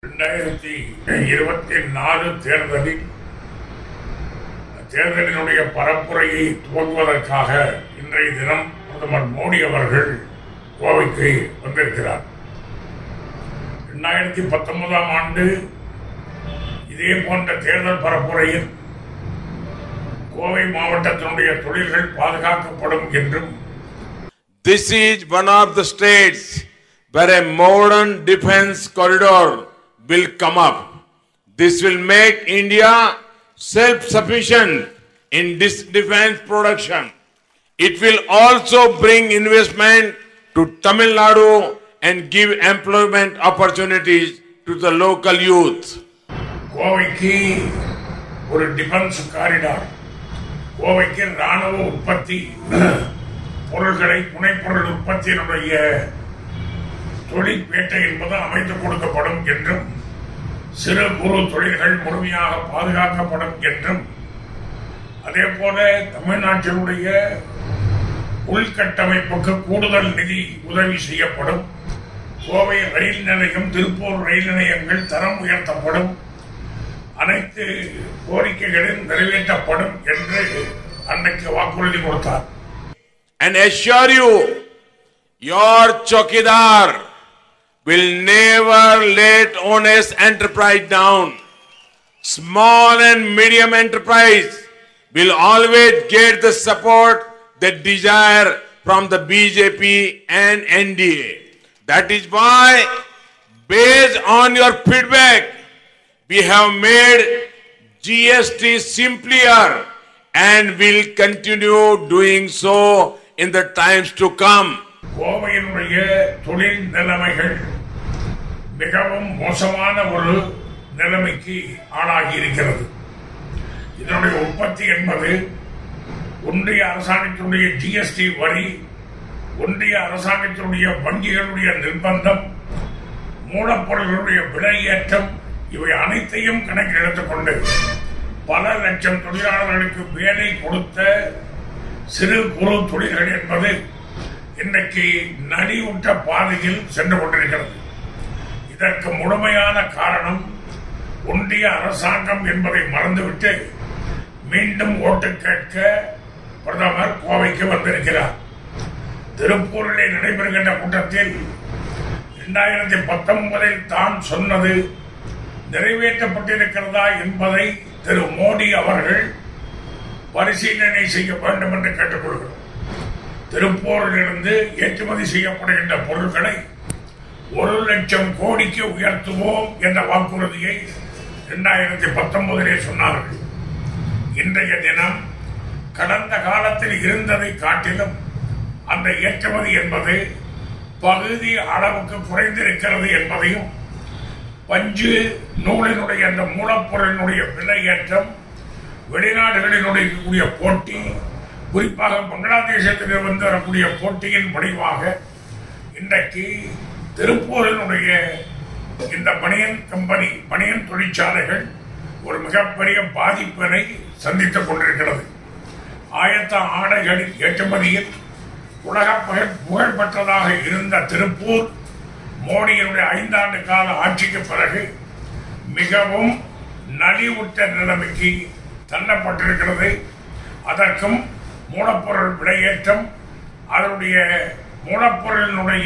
2024 தேர்தலினுடைய பரப்புரையை துவங்குவதற்காக இன்றைய தினம் பிரதமர் மோடி அவர்கள் கோவைக்கு வந்திருக்கிறார். 2019 ஆண்டு இதே போன்ற தேர்தல் பரப்புரையில் கோவை மாவட்டத்தினுடைய தொழில்கள் பாதுகாக்கப்படும் என்றும், This is one of the states where a modern defense corridor will come up. This will make India self-sufficient in this defense production. It will also bring investment to Tamil Nadu and give employment opportunities to the local youth. கோவைக்கு ஒரு defence corridor, கோவைக்கு ராணுவ உற்பத்தி பொருள்களை துணைப்பொருள் உற்பத்தியினுடைய தொழிற்பேட்டை என்பது அமைத்துக் கொடுக்கப்படும் என்றும், சிறு குறு தொழில்கள் முழுமையாக பாதுகாக்கப்படும் என்றும், அதே போல தமிழ்நாட்டினுடைய உள்கட்டமைப்புக்கு கூடுதல் நிதி உதவி செய்யப்படும், கோவை ரயில் நிலையம், திருப்பூர் ரயில் நிலையங்கள் தரம் உயர்த்தப்படும், அனைத்து கோரிக்கைகளும் நிறைவேற்றப்படும் என்று அன்றைக்கு வாக்குறுதி கொடுத்தார். And assure you, your Chokidar will never let honest enterprise down. Small and medium enterprise will always get the support they desire from the BJP and NDA. That is why, based on your feedback, we have made GST simpler and will continue doing so in the times to come. கோவையினுடைய தொழில் நிலைமைகள் மிகவும் மோசமான ஒரு நிலைமைக்கு ஆளாகி இருக்கிறது. இதனுடைய உற்பத்தி என்பது ஒன்றிய அரசாங்கத்தினுடைய ஜிஎஸ்டி வரி, ஒன்றிய அரசாங்கத்தினுடைய வங்கிகளுடைய நிர்பந்தம், மூலப்பொருள்களுடைய விலையேற்றம், இவை அனைத்தையும் கணக்கில் எடுத்துக்கொண்டு பல லட்சம் தொழிலாளர்களுக்கு வேலை கொடுத்த சிறு குறு தொழில்கள் என்பது இன்றைக்கு நலிவுற்ற பாதையில் சென்று கொண்டிருக்கிறது. இதற்கு முழுமையான காரணம் ஒன்றிய அரசாங்கம் என்பதை மறந்துவிட்டு மீண்டும் ஓட்டு கேட்க பிரதமர் கோவைக்கு வந்திருக்கிறார். திருப்பூரிலே நடைபெறுகின்ற கூட்டத்தில் 2019 தான் சொன்னது நிறைவேற்றப்பட்டிருக்கிறதா என்பதை திரு மோடி அவர்கள் பரிசீலனை செய்ய வேண்டும் என்று கேட்டுக்கொள்கிறோம். திருப்பூரிலிருந்து ஏற்றுமதி செய்யப்படுகின்ற பொருட்களை 1 லட்சம் கோடிக்கு உயர்த்துவோம் என்ற வாக்குறுதியை 2019 சொன்னார்கள். இன்றைய தினம் கடந்த காலத்தில் இருந்ததை காட்டிலும் அந்த ஏற்றுமதி என்பது பகுதி அளவுக்கு குறைந்திருக்கிறது என்பதையும், பஞ்சு நூலினுடைய அந்த மூலப்பொருளினுடைய விலையேற்றம், வெளிநாடுகளினுடைய போட்டி, குறிப்பாக பங்களாதேசத்தில் வந்து வரக்கூடிய போட்டியின் விளைவாக இன்றைக்கு திருப்பூரினுடைய இந்த பனியன் தொழிற்சாலைகள் ஒரு மிகப்பெரிய பாதிப்பினை சந்தித்துக் கொண்டிருக்கிறது. ஆயத்த ஆடைகளின் ஏற்றுமதியில் உலக புகழ்பெற்றதாக இருந்த திருப்பூர் மோடியினுடைய 5 ஆண்டு கால ஆட்சிக்கு பிறகு மிகவும் நலிவுற்ற நிலைமைக்கு தள்ளப்பட்டிருக்கிறது. அதற்கும் மூலப்பொருள் விலையேற்றம், அதனுடைய மூலப்பொருளினுடைய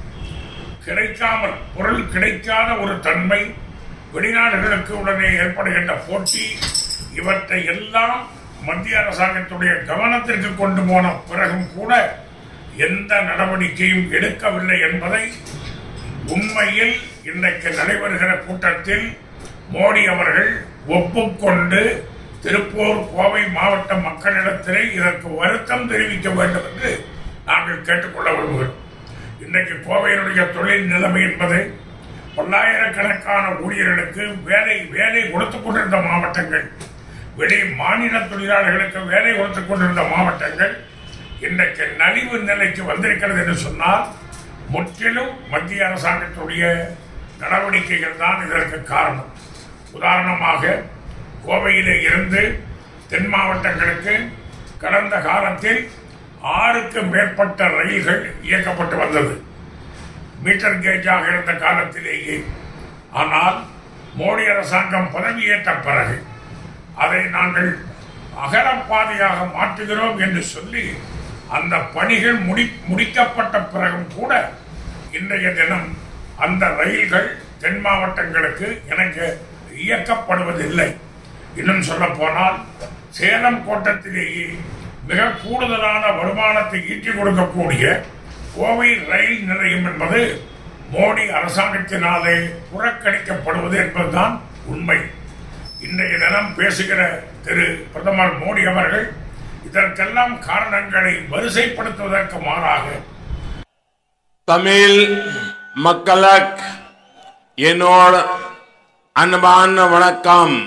பொருள் கிடைக்காத ஒரு தன்மை, வெளிநாடுகளுக்கு உடனே ஏற்படுகின்ற போட்டி, இவற்றை எல்லாம் மத்திய அரசாங்கத்துடைய கவனத்திற்கு கொண்டு போன பிறகும் கூட எந்த நடவடிக்கையும் எடுக்கவில்லை என்பதை உண்மையில் இன்றைக்கு நடைபெறுகிற கூட்டத்தில் மோடி அவர்கள் ஒப்புக்கொண்டு திருப்பூர் கோவை மாவட்ட மக்களிடத்திலே இதற்கு வருத்தம் தெரிவிக்க வேண்டும் என்று நாங்கள் கேட்டுக்கொள்ள விரும்புகிறோம். இன்றைக்கு கோவையினுடைய தொழில் நிலைமை என்பது பல்லாயிரக்கணக்கான ஊழியர்களுக்கு வேலை கொடுத்துக் கொண்டிருந்த மாவட்டங்கள், வெளி மாநில தொழிலாளர்களுக்கு வேலை கொடுத்துக் கொண்டிருந்த மாவட்டங்கள் இன்றைக்கு நலிவு நிலைக்கு வந்திருக்கிறது என்று சொன்னால் முற்றிலும் மத்திய அரசாங்கத்துடைய நடவடிக்கைகள் தான் இதற்கு காரணம். உதாரணமாக, கோவையிலே இருந்து தென் மாவட்டங்களுக்கு கடந்த காலத்தில் 6க்கு மேற்பட்ட ரயில்கள் இயக்கப்பட்டு வந்தது. மீட்டர் கேஜாக இருந்த காலத்திலேயே. ஆனால் மோடி அரசாங்கம் பதவியேற்ற பிறகு அதை நாங்கள் அகலப்பாதையாக மாற்றுகிறோம் என்று சொல்லி அந்த பணிகள் முடிக்கப்பட்ட பிறகும் கூட இன்றைய தினம் அந்த ரயில்கள் தென் மாவட்டங்களுக்கு எனக்கு இயக்கப்படுவதில்லை. இன்னும் சொல்ல போனால் சேலம் கோட்டத்திலேயே மிக கூடுதலான வருமானத்தை ஈட்டிக் கொடுக்கக்கூடிய கோவை ரயில் நிலையம் என்பது மோடி அரசாங்கத்தினாலே புறக்கணிக்கப்படுவது என்பதுதான் உண்மை. இன்றைய தினம் பேசுகிற திரு பிரதமர் மோடி அவர்கள் இதற்கெல்லாம் காரணங்களை வரிசைப்படுத்துவதற்கு மாறாக தமிழ் மக்களுக்கு என்னோட அன்பான வணக்கம்.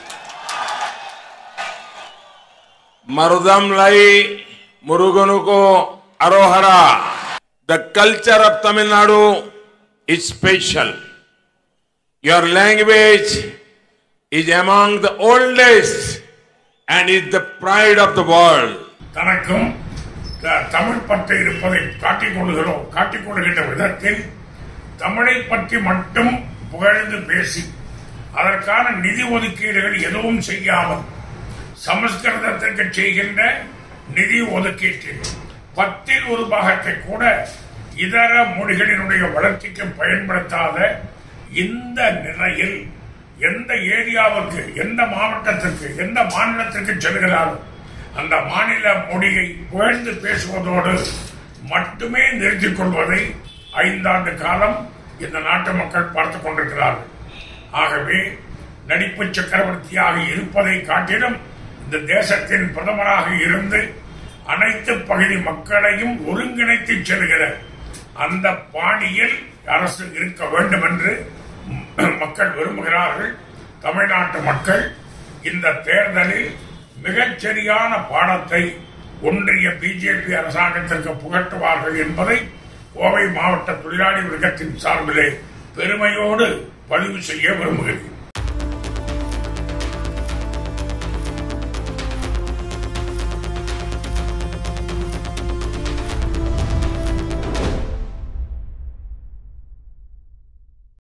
மருதம் லை முருகனுக்கு அரோஹரா. The culture of Tamil Nadu is special. Your language is among the oldest and is the pride of the world. தனக்கும் தமிழ் பற்றி இருப்பதை காட்டிக் கொள்கின்ற விதத்தில் தமிழை பற்றி மட்டும் புகழ்ந்து பேசி அதற்கான நிதி ஒதுக்கீடுகள் எதுவும் செய்யாமல் சமஸ்கிருதத்திற்கு செய்கின்ற நிதி ஒதுக்கீட்டில் 10ல் 1 பாகத்தை கூட இதர மொழிகளினுடைய வளர்ச்சிக்கு பயன்படுத்தாத இந்த நிலையில் எந்த ஏரியாவுக்கு, எந்த மாவட்டத்திற்கு, எந்த மாநிலத்திற்கு செல்கிறாரோ அந்த மாநில மொழியை புகழ்ந்து பேசுவதோடு மட்டுமே நிறுத்திக் கொள்வதை 5 ஆண்டு காலம் இந்த நாட்டு மக்கள் பார்த்துக் கொண்டிருக்கிறார்கள். ஆகவே நடிப்பு சக்கரவர்த்தியாக இருப்பதை காட்டிலும் இந்த தேசத்தின் பிரதமராக இருந்து அனைத்து பகுதி மக்களையும் ஒருங்கிணைத்து செல்கிற அந்த பாணியில் அரசு இருக்க வேண்டும் என்று மக்கள் விரும்புகிறார்கள். தமிழ்நாட்டு மக்கள் இந்த தேர்தலில் மிகச்சரியான பாடத்தை ஒன்றிய பிஜேபி அரசாங்கத்திற்கு புகட்டுவார்கள் என்பதை கோவை மாவட்ட தொழிலாளி வர்க்கத்தின் சார்பிலே பெருமையோடு பதிவு செய்ய விரும்புகிறேன்.